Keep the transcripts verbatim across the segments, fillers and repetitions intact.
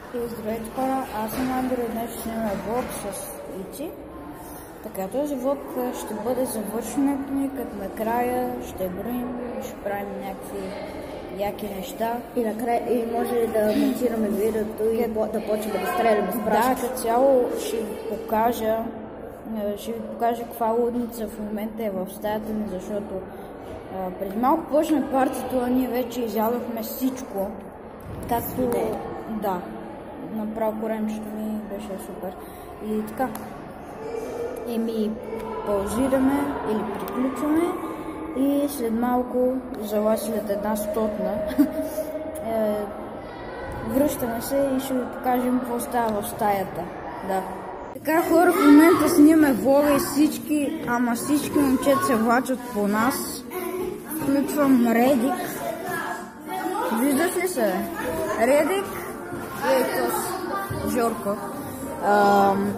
И здравейте хора, аз съм Андро и днес ще снимаме влог с Ици. Така, този влог ще бъде завършването ни, като накрая ще броим, ще правим някакви яки неща. И накрая и може ли да монтираме видеото и да почваме да стреляме с прашка? Да, като цяло ще ви покажа, ще ви покажа каква лудница в момента е в стаята ми, защото а, преди малко почна партито, а ние вече изядохме всичко. Както да, направо коремчето ми беше супер. И така, и ми паузираме или приключваме и след малко, зала след една стотна, е, връщаме се и ще ви покажем какво става в стаята. Да. Така хора, в момента снимаме влога и всички, ама всички момчета се влачат по нас. Включвам Редик. Виждаш ли се? Редик и Ейтос, Жорко. Ам...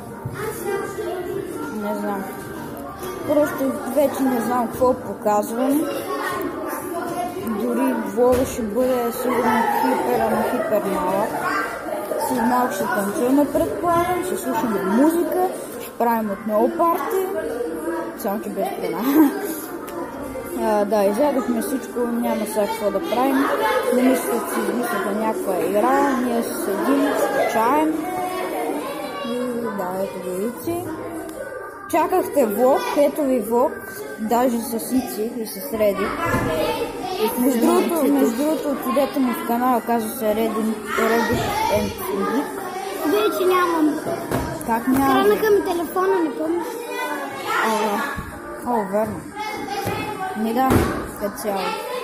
Не знам. Просто вече не знам какво показвам. Дори влога ще бъде сигурно хипер, ама хипер малък. След малко ще танцуваме, предполагам, ще слушаме музика, ще правим отново парти. Само че без храна. Uh, да, изядохме всичко, няма сега какво да правим. Не мисля, че си измисляха някаква игра, ние седим, чаем. И да, ето ви Ици. Чакахте влог, ето ви влог, даже с Ици и с Реди. Между другото, между другото, отидете му в канала, казва се Реди енд Гик. Вече нямам. Как няма? Хранаха ми телефона, не помниш? О, о, верно. Не да, като цяло.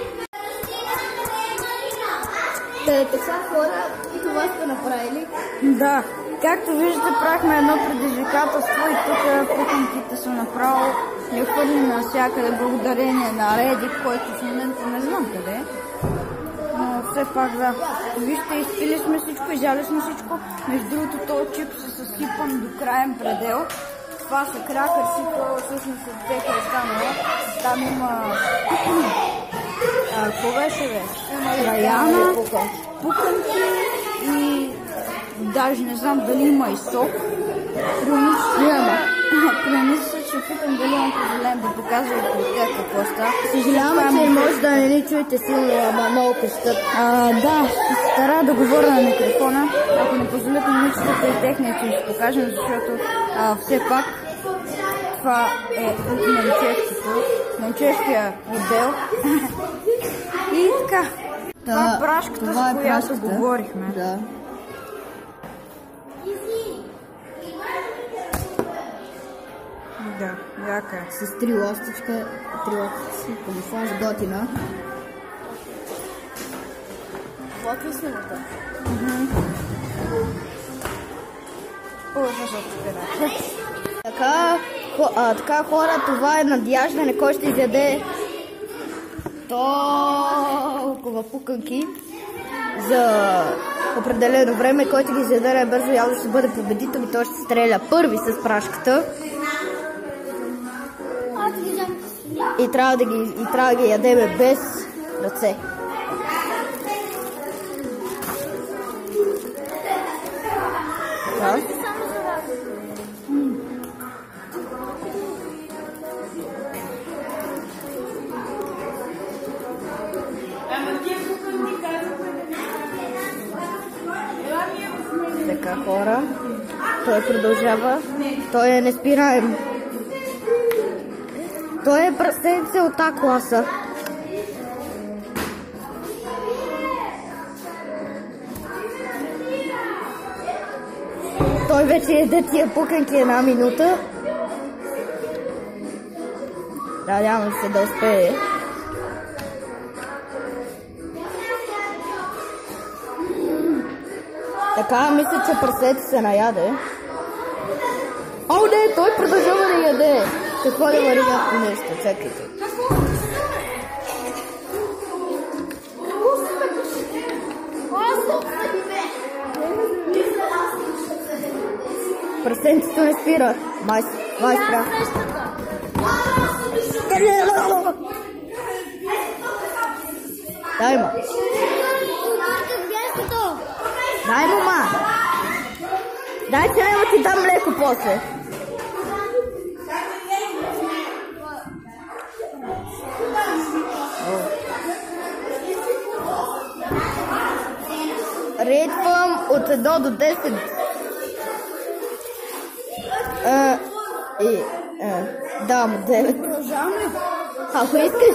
Та, така хора, това сте направили? Да, както виждате, правихме едно предизвикателство и тук пуканките са направо не хвърли навсякъде благодарение на Редик, който в момента не знам къде е. Но все пак да. Вижте, изпили сме всичко, изяли сме всичко. Между другото, този чипс е съсипан до краен предел. Това са кракърси, това всъщност от те хрестанова. Там има... А, какво беше, бе? Раяна, пуканки и... Даже не знам дали има и сок. Промисля, че питам дали имам позволен да показва и по тях какво става. Съжалявам, че може да не ни чуете силно, ама много крещат. Да, ще се стара да говоря на микрофона. Ако не позволят на момичетата и техния, ще ви покажем, защото а, все пак това е от момчешкото, момчешкия отдел. И така, това е прашката, това е за която прашката. говорихме. Да. Да, яка е. С три ластичка, три ластички, камуфлаж, готина. Вот ли снимата? Така, а, така хора, това е надяждане, кой ще изяде толкова пуканки за определено време, който ги изяде най-бързо, явно ще бъде победител и той ще стреля първи с прашката. И трябва да ги, и трябва да ги ядеме без ръце. Да? Така хора, той продължава, той е неспираем. Той е пръстенце от тази класа. Той вече еде тия пуканки една минута. Надявам се да успее. Така, мисля, че пръстенце се наяде. О, не, той продължава да яде. Какво да вари някакво нещо? Чакайте. Пръстенцето не спира. Май, май спря. Дай ма. Дай, мома! Дай, че няма ти дам млеко после. Рейтвам от едно до десет. А, и, а, давам от девет. Ако искаш,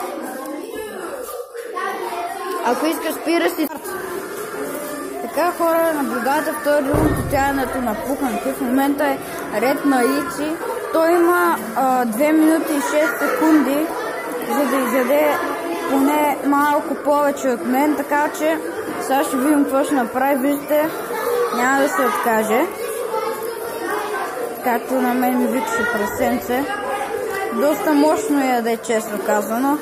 ако искаш, спираш си. Така, хора, наблюдавате втори рунд отяването на пуканки. В момента е ред на Ици. Той има а, две минути и шест секунди, за да изяде поне малко повече от мен, така че сега ще видим какво ще направи. Виждате, няма да се откаже. Както на мен ми викаше пресенце. Доста мощно яде, честно казано.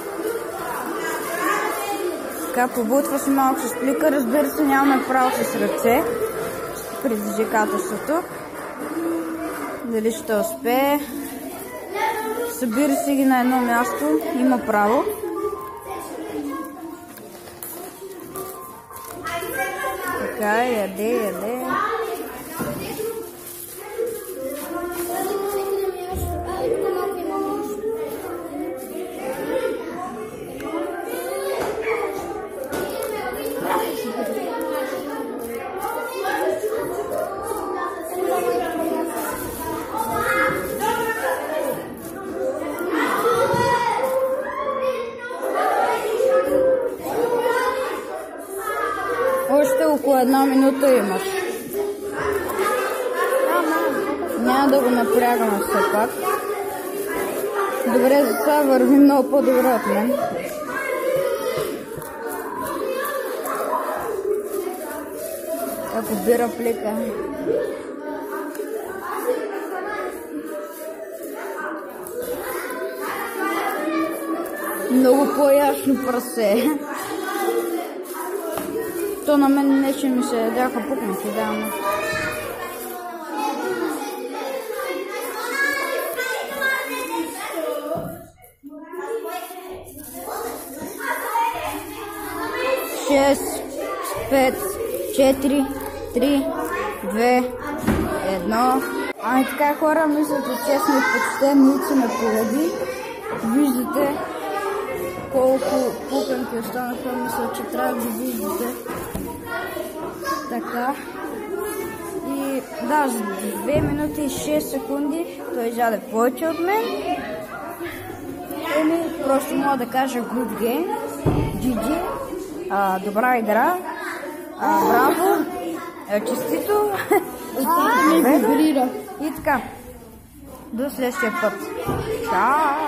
Така, побутва си малко с плика. Разбира се, нямаме право с ръце. Предизвикателството. Дали ще успее. Събира си ги на едно място. Има право. Така, яде, яде. Още около една минута имаш. Няма да го напрягаме все пак. Добре, за сега върви много по-добре от мен. Ако бира плика. Много по-ясно прасе. То на мен не ще ми се ядяха пуканки, да, но... шест, пет, четири, три, две, едно. Ами така, хора, мисля, че честно и почтено Ици ме победи. Виждате колко пуканки останаха, мисля, че трябва да виждате. Така. И да, за две минути и шест секунди той изяде повече от мен. Еми, просто мога да кажа good game. джи джи. А, добра игра. А, браво. А, честито. Остата ми вибрира. И така. До следващия път. Чао!